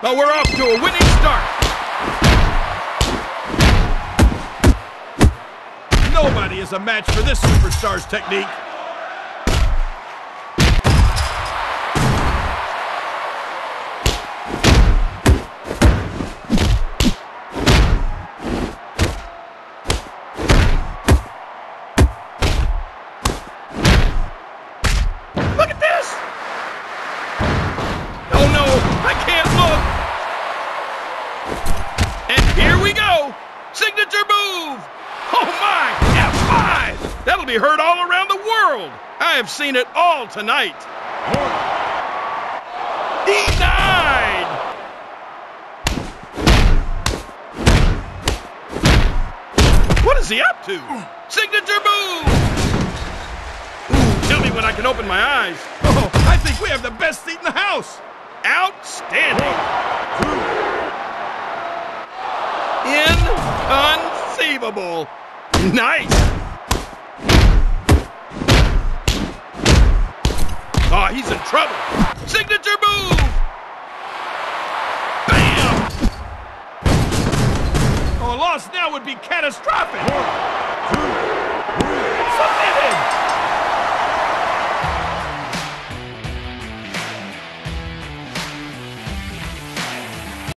But we're off to a winning start. Nobody is a match for this superstar's technique. Look at this! Oh no, I can't look! And here we go! Signature move! Oh my! F5! That'll be heard all around the world! I have seen it all tonight! Denied! What is he up to? Signature move! Ooh, tell me when I can open my eyes. Oh, I think we have the best seat in the house! Outstanding! Inconceivable! Nice! Oh, he's in trouble! Signature move! Bam! Oh, a loss now would be catastrophic! 1, 2.